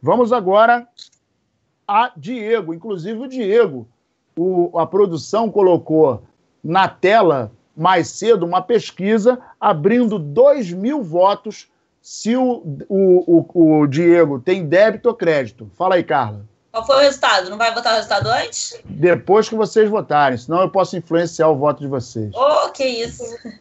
Vamos agora a Diego. Inclusive o Diego, a produção colocou na tela mais cedo uma pesquisa abrindo 2.000 votos se o Diego tem débito ou crédito. Fala aí, Carla. Qual foi o resultado? Não vai votar o resultado antes? Depois que vocês votarem, senão eu posso influenciar o voto de vocês. Oh, que isso.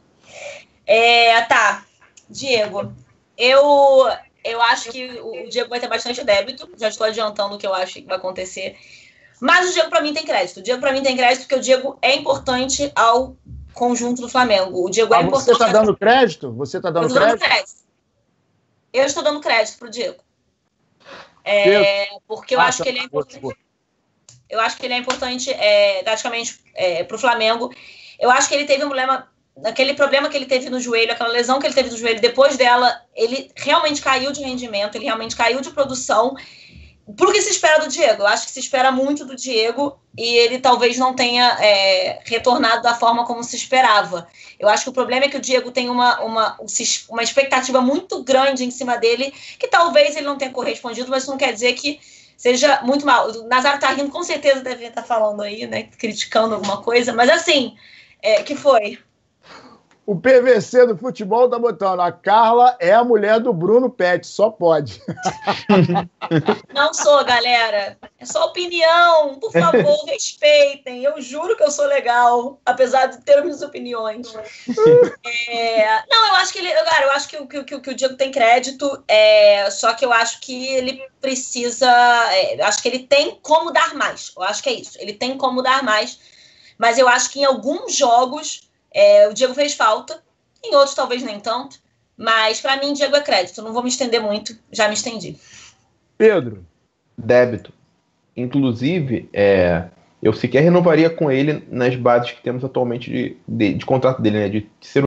Tá, Diego. Eu acho que o Diego vai ter bastante débito. Já estou adiantando o que eu acho que vai acontecer. Mas o Diego, para mim, tem crédito. O Diego, para mim, tem crédito porque o Diego é importante ao conjunto do Flamengo. O Diego é importante. Você está dando crédito? Você está dando crédito? Eu estou dando crédito pro Diego. Porque eu acho que ele é importante. Eu acho que ele é importante taticamente pro Flamengo. Eu acho que ele teve um problema. Aquele problema que ele teve no joelho, aquela lesão que ele teve no joelho, depois dela, ele realmente caiu de rendimento, ele realmente caiu de produção. Por que se espera do Diego? Eu acho que se espera muito do Diego e ele talvez não tenha retornado da forma como se esperava. Eu acho que o problema é que o Diego tem uma expectativa muito grande em cima dele, que talvez ele não tenha correspondido, mas isso não quer dizer que seja muito mal. O Nazário tá rindo, com certeza deve estar falando aí, né, criticando alguma coisa, mas assim, que foi? O PVC do futebol tá botando. A Carla é a mulher do Bruno Pet, só pode. Não sou, galera. É só opinião. Por favor, respeitem. Eu juro que eu sou legal, apesar de ter minhas opiniões. Não, eu acho que eu acho que o Diego tem crédito. Só que eu acho que ele precisa. Acho que ele tem como dar mais. Eu acho que é isso. Ele tem como dar mais. Mas eu acho que em alguns jogos. O Diego fez falta, em outros talvez nem tanto, mas para mim Diego é crédito, não vou me estender muito, já me estendi. Pedro? Débito. Inclusive, eu sequer renovaria com ele nas bases que temos atualmente de contrato dele, né, de ser